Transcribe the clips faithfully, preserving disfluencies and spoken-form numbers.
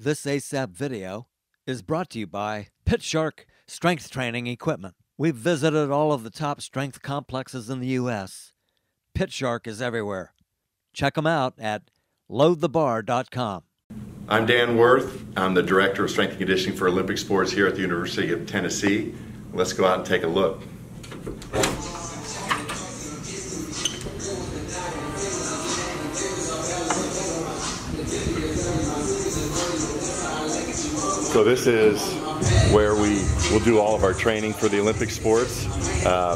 This ASAP video is brought to you by PitSharks Strength Training Equipment. We've visited all of the top strength complexes in the U S PitSharks is everywhere. Check them out at load the bar dot com. I'm Dan Wirth. I'm the Director of Strength and Conditioning for Olympic Sports here at the University of Tennessee. Let's go out and take a look. So this is where we will do all of our training for the Olympic sports. Um,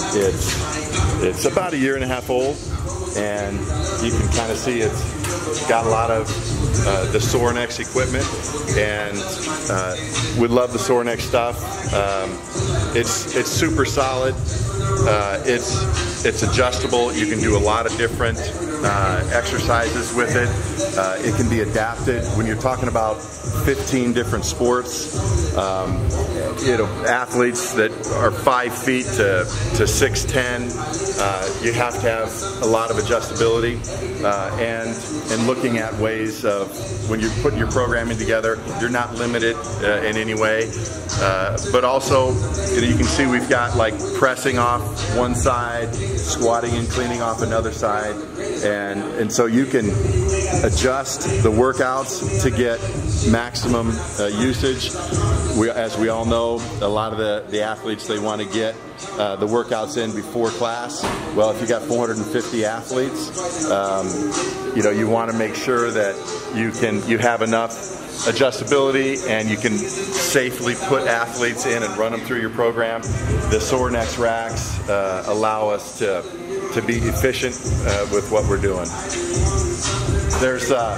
it's, it's about a year and a half old, and you can kind of see it's got a lot of uh, the Sorinex equipment, and uh, we love the Sorinex stuff. Um, it's, it's super solid. Uh, it's, it's adjustable. You can do a lot of different uh, exercises with it. Uh, it can be adapted. When you're talking about fifteen different sports, um, you know, athletes that are five feet to, to six ten, uh, you have to have a lot of adjustability, uh, and, and looking at ways of, when you're putting your programming together, you're not limited uh, in any way. Uh, but also, you know, you can see we've got like pressing off one side, squatting and cleaning off another side, and, and so you can adjust the workouts to get maximum uh, usage. We, as we all know, a lot of the, the athletes, they want to get uh, the workouts in before class. Well, if you got four hundred fifty athletes, um, you know, you want to make sure that you can you have enough adjustability and you can safely put athletes in and run them through your program. The Sorinex racks uh, allow us to to be efficient uh, with what we're doing. There's uh,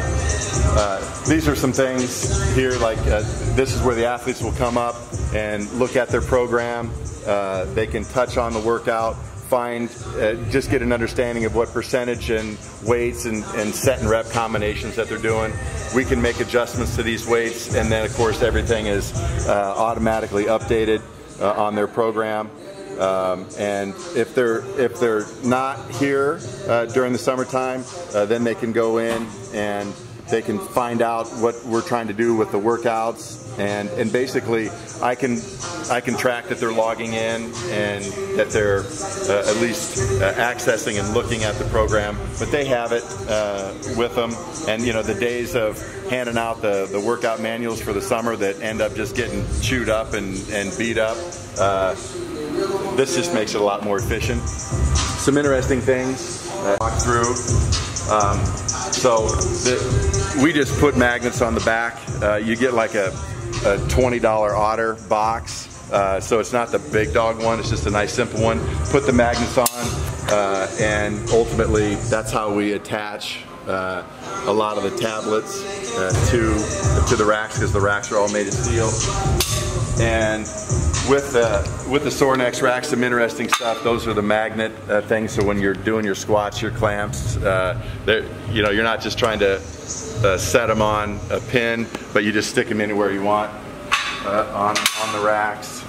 uh, these are some things here, like uh, this is where the athletes will come up and look at their program. Uh, they can touch on the workout, find, uh, just get an understanding of what percentage and weights and, and set and rep combinations that they're doing. We can make adjustments to these weights, and then of course everything is uh, automatically updated uh, on their program. Um, and if they're if they're not here uh, during the summertime, uh, then they can go in and they can find out what we're trying to do with the workouts, and and basically I can I can track that they're logging in and that they're uh, at least uh, accessing and looking at the program, but they have it uh, with them. And you know, the days of handing out the the workout manuals for the summer that end up just getting chewed up and and beat up, uh, this just makes it a lot more efficient. Some interesting things uh, walk through. Um, so the, we just put magnets on the back. Uh, you get like a, a twenty dollar Otter box. Uh, so it's not the big dog one, it's just a nice simple one. Put the magnets on, uh, and ultimately that's how we attach uh, a lot of the tablets uh, to, to the racks, because the racks are all made of steel. And with the, with the Sorinex racks, some interesting stuff. Those are the magnet uh, things, so when you're doing your squats, your clamps, uh, you know, you're not just trying to uh, set them on a pin, but you just stick them anywhere you want uh, on, on the racks.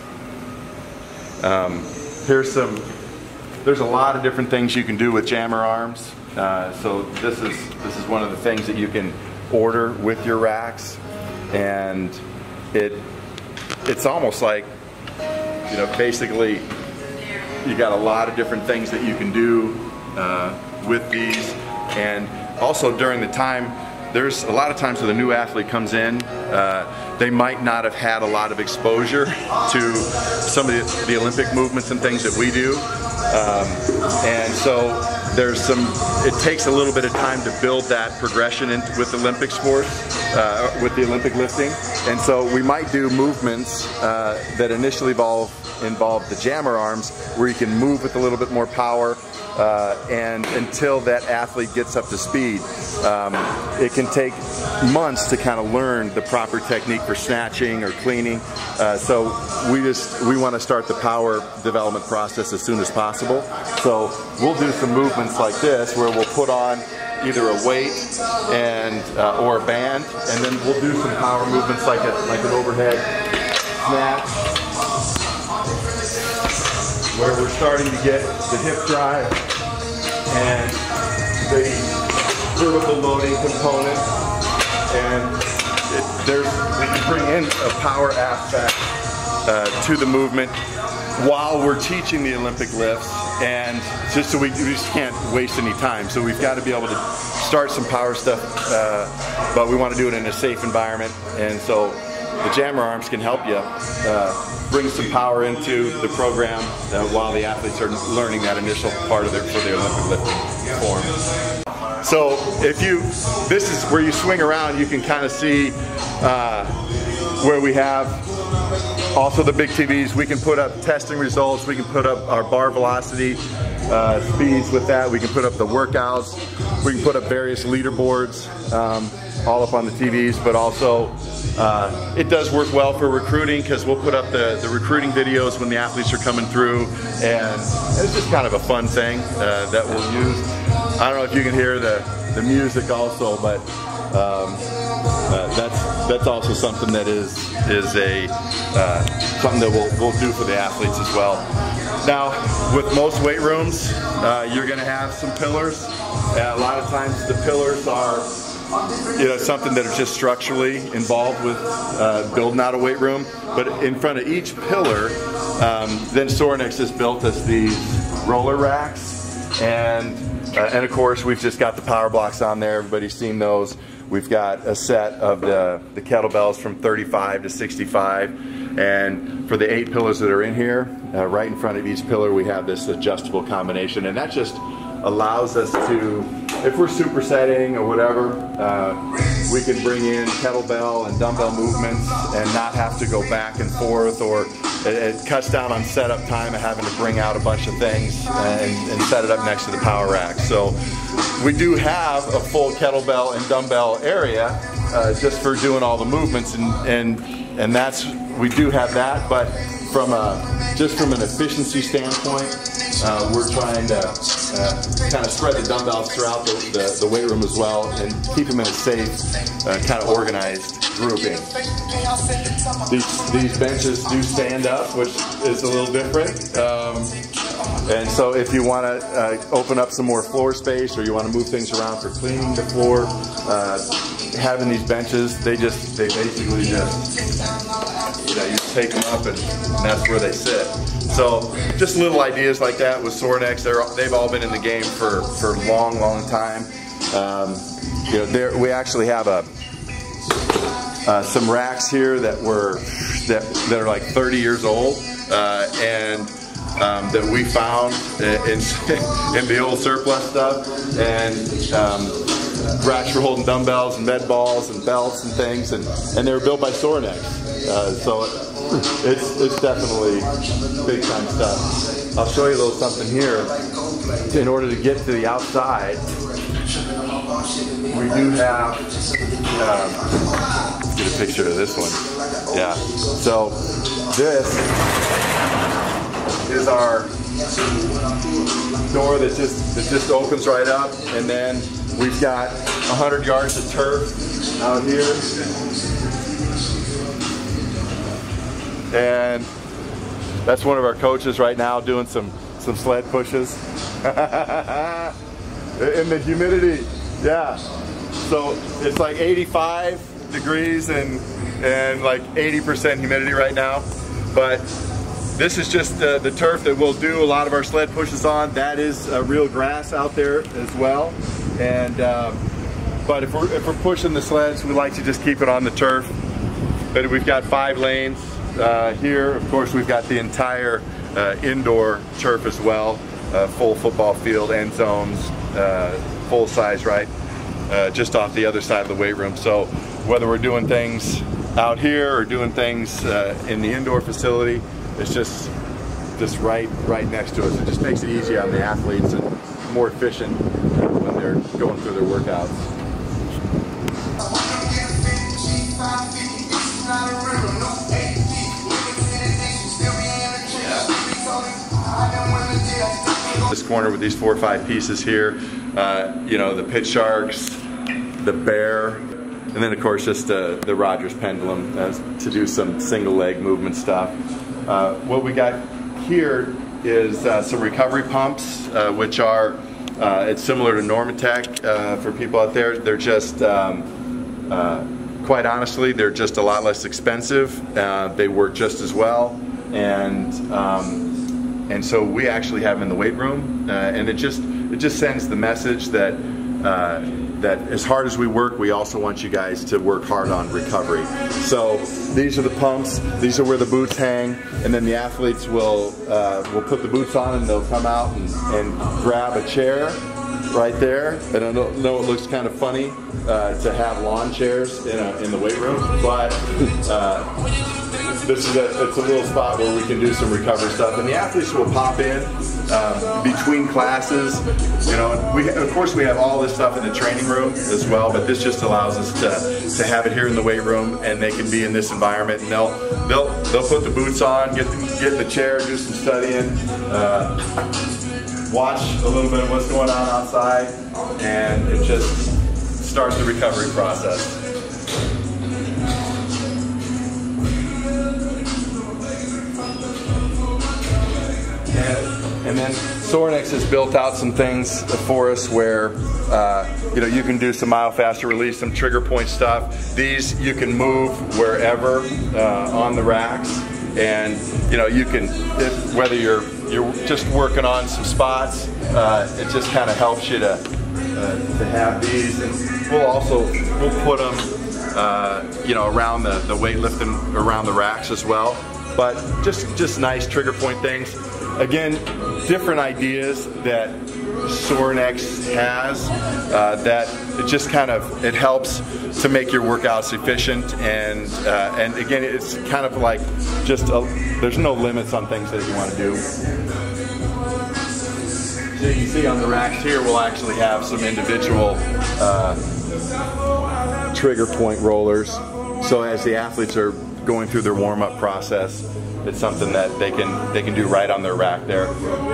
Um, here's some, there's a lot of different things you can do with jammer arms. Uh, so this is, this is one of the things that you can order with your racks, and it, it's almost like, you know, basically you got a lot of different things that you can do uh, with these. And also during the time, there's a lot of times when a new athlete comes in, uh, they might not have had a lot of exposure to some of the, the Olympic movements and things that we do. Um, and so there's some, it takes a little bit of time to build that progression in, with Olympic sports, uh, with the Olympic lifting. And so we might do movements uh, that initially involve, involve the jammer arms, where you can move with a little bit more power, uh, and until that athlete gets up to speed. Um, it can take months to kind of learn the proper technique for snatching or cleaning. Uh, so we just, we want to start the power development process as soon as possible. So we'll do some movements like this, where we'll put on either a weight and uh, or a band, and then we'll do some power movements like a like an overhead snatch, where we're starting to get the hip drive and the vertical loading component, and it there's, we can bring in a power aspect uh, to the movement while we're teaching the Olympic lifts, and just so we, we just can't waste any time. So we've got to be able to start some power stuff, uh, but we want to do it in a safe environment, and so the jammer arms can help you uh, bring some power into the program uh, while the athletes are learning that initial part of their, for their Olympic lifting form. So if you, this is where you swing around, you can kind of see uh, where we have also the big T Vs. We can put up testing results, we can put up our bar velocity uh, speeds with that, we can put up the workouts, we can put up various leaderboards, um, all up on the T Vs, but also uh, it does work well for recruiting, because we'll put up the, the recruiting videos when the athletes are coming through, and it's just kind of a fun thing uh, that we'll use. I don't know if you can hear the, the music also, but um, uh, that's that's also something that is is a uh, something that we'll, we'll do for the athletes as well. Now, with most weight rooms, uh, you're going to have some pillars. Uh, a lot of times the pillars are, you know, something that are just structurally involved with uh, building out a weight room. But in front of each pillar, um, then Sorinex has built us these roller racks, and uh, and of course we've just got the power blocks on there. Everybody's seen those. We've got a set of the, the kettlebells from thirty-five to sixty-five, and for the eight pillars that are in here, uh, right in front of each pillar we have this adjustable combination, and that just allows us to, if we're supersetting or whatever, uh, we can bring in kettlebell and dumbbell movements and not have to go back and forth, or it, it cuts down on setup time of having to bring out a bunch of things and, and set it up next to the power rack. So we do have a full kettlebell and dumbbell area uh, just for doing all the movements, and, and, and that's, we do have that, but from a, just from an efficiency standpoint, uh, we're trying to uh, kind of spread the dumbbells throughout the, the, the weight room as well, and keep them in a safe, uh, kind of organized grouping. These, these benches do stand up, which is a little different. Um, and so if you want to uh, open up some more floor space, or you want to move things around for cleaning the floor, uh, having these benches, they just, they basically just, you know, you take them up and, and that's where they sit. So just little ideas like that with Sorinex. They're, they've all been in the game for, for a long, long time. Um, you know, there, we actually have a uh, some racks here that were that, that are like thirty years old, uh, and um, that we found in, in the old surplus stuff, and um, racks for holding dumbbells and med balls and belts and things, and, and they were built by Sorinex. Uh, so it's, it's definitely big time stuff. I'll show you a little something here. In order to get to the outside, we do have, um, let's get a picture of this one. Yeah, so this is our door that just, that just opens right up, and then we've got one hundred yards of turf out here. And that's one of our coaches right now doing some, some sled pushes. In the humidity, yeah. So it's like eighty-five degrees and, and like eighty percent humidity right now. But this is just uh, the turf that we'll do a lot of our sled pushes on. That is uh, real grass out there as well. And um, but if we're, if we're pushing the sleds, we like to just keep it on the turf. But we've got five lanes. Uh, here, of course, we've got the entire uh, indoor turf as well, uh, full football field, end zones, uh, full size, right, uh, just off the other side of the weight room. So whether we're doing things out here or doing things uh, in the indoor facility, it's just just right right next to us. It just makes it easy on the athletes and more efficient when they're going through their workouts. This corner with these four or five pieces here, uh, you know, the PitSharks, the bear, and then of course just uh, the Rogers pendulum uh, to do some single leg movement stuff. Uh, what we got here is uh, some recovery pumps, uh, which are, uh, it's similar to Normatec uh, for people out there. They're just um, uh, quite honestly, they're just a lot less expensive. Uh, they work just as well, and um, and so we actually have them in the weight room, uh, and it just it just sends the message that uh, that as hard as we work, we also want you guys to work hard on recovery. So these are the pumps. These are where the boots hang, and then the athletes will uh, will put the boots on, and they'll come out and, and grab a chair right there. And I know it looks kind of funny uh, to have lawn chairs in, a, in the weight room, but uh, this is a, it's a little spot where we can do some recovery stuff. And the athletes will pop in um, between classes. You know, we of course we have all this stuff in the training room as well, but this just allows us to to have it here in the weight room, and they can be in this environment. And they'll they'll they'll put the boots on, get the, get in the chair, do some studying. Uh, watch a little bit of what's going on outside, and it just starts the recovery process. And, and then Sorinex has built out some things for us where uh, you know, you can do some myofacial release, some trigger point stuff. These you can move wherever uh, on the racks, and you know, you can, if, whether you're you're just working on some spots, uh, it just kind of helps you to uh, to have these. And we'll also we'll put them uh, you know, around the the weightlifting, around the racks as well. But just just nice trigger point things. Again, different ideas that Sorinex has uh, that it just kind of, it helps to make your workouts efficient, and uh, and again, it's kind of like just a, there's no limits on things that you want to do. So you can see on the racks here, we'll actually have some individual uh, trigger point rollers. So as the athletes are going through their warm-up process, it's something that they can they can do right on their rack there.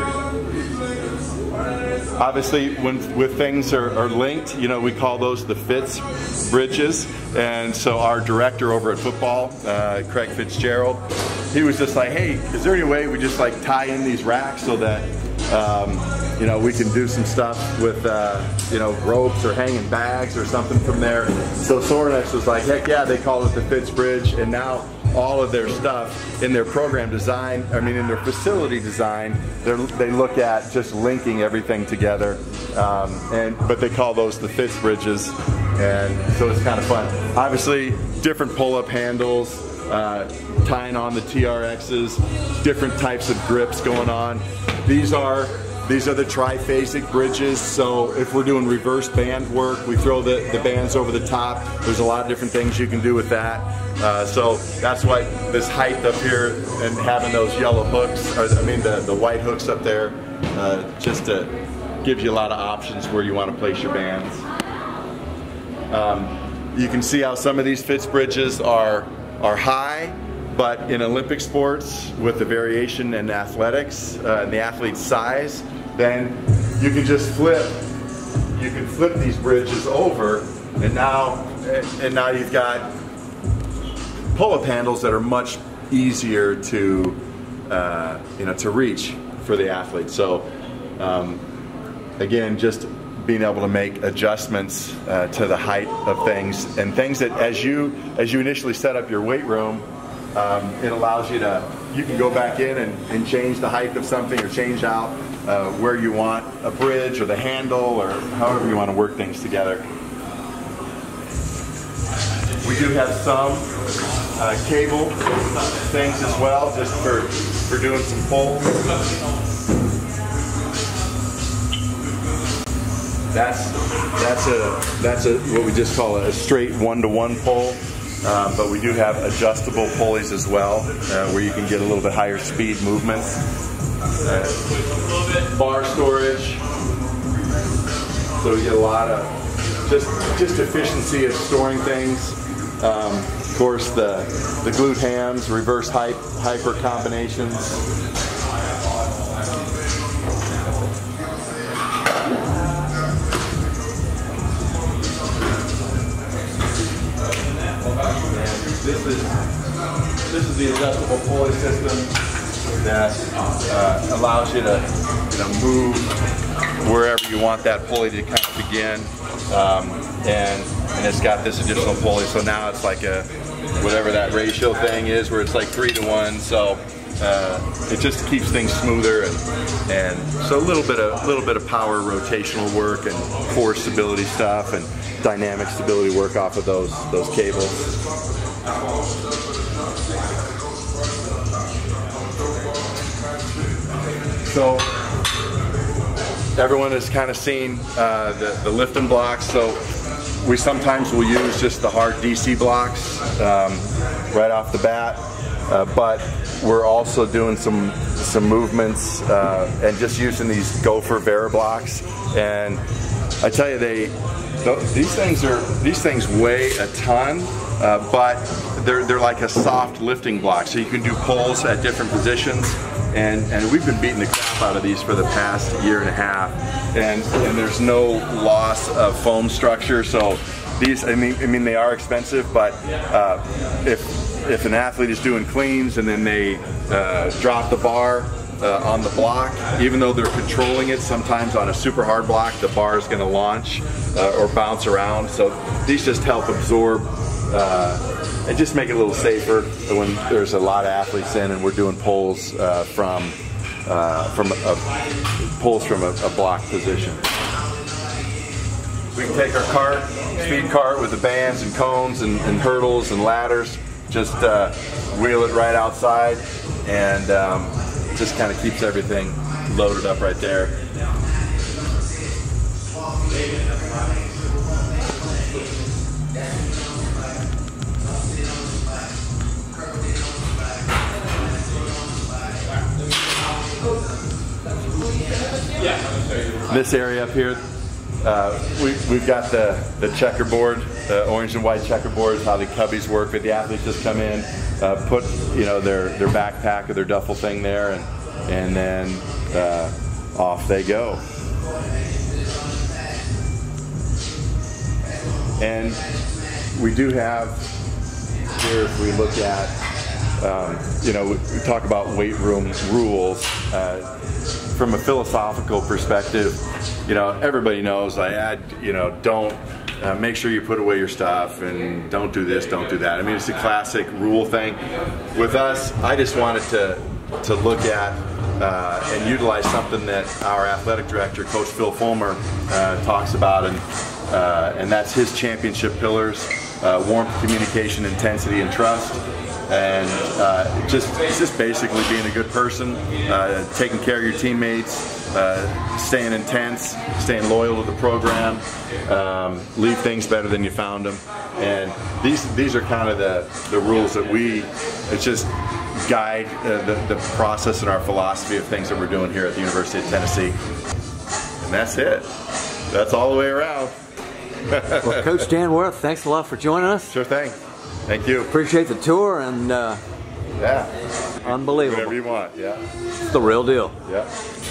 Obviously, when with things are, are linked, you know, we call those the Fitz bridges. And so our director over at football, uh, Craig Fitzgerald, he was just like, hey, is there any way we just like tie in these racks so that um, you know, we can do some stuff with uh, you know, ropes or hanging bags or something from there. So Sorinex was like, heck yeah, they call it the Fitz bridge, and now all of their stuff in their program design, I mean in their facility design, they look at just linking everything together, um, and but they call those the Fitz bridges, and so it's kind of fun. Obviously, different pull-up handles, uh, tying on the T R Xs, different types of grips going on. These are These are the triphasic bridges, so if we're doing reverse band work, we throw the, the bands over the top. There's a lot of different things you can do with that. Uh, so that's why this height up here and having those yellow hooks, or I mean the, the white hooks up there, uh, just to give you a lot of options where you want to place your bands. Um, you can see how some of these Fitz bridges are, are high, but in Olympic sports, with the variation in athletics uh, and the athlete's size, then you can just flip. You can flip these bridges over, and now, and now you've got pull-up handles that are much easier to, uh, you know, to reach for the athlete. So, um, again, just being able to make adjustments uh, to the height of things, and things that as you as you initially set up your weight room. Um, it allows you to, you can go back in and, and change the height of something, or change out uh, where you want a bridge or the handle, or however you want to work things together. We do have some uh, cable things as well, just for, for doing some pulls. That's, that's, a, that's a, what we just call a straight one-to-one pull. Um, but we do have adjustable pulleys as well, uh, where you can get a little bit higher speed movement. Uh, bar storage, so you get a lot of just just efficiency of storing things. Um, of course, the the glute hams, reverse hype, hyper combinations. This is this is the adjustable pulley system that uh, allows you to, you know, move wherever you want that pulley to kind of begin, um, and and it's got this additional pulley. So now it's like a, whatever that ratio thing is, where it's like three to one. So uh, it just keeps things smoother, and, and so a little bit of, little bit of power rotational work and force stability stuff and dynamic stability work off of those, those cables. So everyone has kind of seen uh, the, the lifting blocks. So we sometimes will use just the hard D C blocks um, right off the bat, uh, but we're also doing some some movements uh, and just using these Gopher Vera blocks. And I tell you, they these things are these things weigh a ton, uh, but they're they're like a soft lifting block. So you can do pulls at different positions. And, and we've been beating the crap out of these for the past year and a half, and, and there's no loss of foam structure. So these, I mean, I mean they are expensive, but uh, if if an athlete is doing cleans and then they uh, drop the bar uh, on the block, even though they're controlling it, sometimes on a super hard block, the bar is going to launch uh, or bounce around. So these just help absorb. Uh, And just make it a little safer when there's a lot of athletes in and we're doing pulls uh, from uh, from a, a, pulls from a, a block position. We can take our cart, speed cart with the bands and cones and, and hurdles and ladders, just uh, wheel it right outside, and um, just kind of keeps everything loaded up right there. This area up here, uh, we, we've got the, the checkerboard, the orange and white checkerboard, how the cubbies work. But the athletes just come in, uh, put you know their, their backpack or their duffel thing there, and, and then uh, off they go. And we do have here, if we look at, um, you know, we, we talk about weight room rules. Uh, From a philosophical perspective, you know, everybody knows I add, you know, don't uh, make sure you put away your stuff, and don't do this, don't do that. I mean, it's a classic rule thing. With us, I just wanted to to look at uh, and utilize something that our athletic director, Coach Phil Fulmer, uh, talks about, and uh, and that's his championship pillars: uh, warmth, communication, intensity, and trust. And uh, just it's just basically being a good person, uh, taking care of your teammates, uh, staying intense, staying loyal to the program, um, leave things better than you found them. And these these are kind of the the rules that we it's just guide uh, the, the process and our philosophy of things that we're doing here at the University of Tennessee. And that's it. That's all the way around. Well, Coach Dan Wirth, thanks a lot for joining us. Sure thing. Thank you. Appreciate the tour, and uh, yeah, unbelievable. Whatever you want, yeah. It's the real deal. Yeah.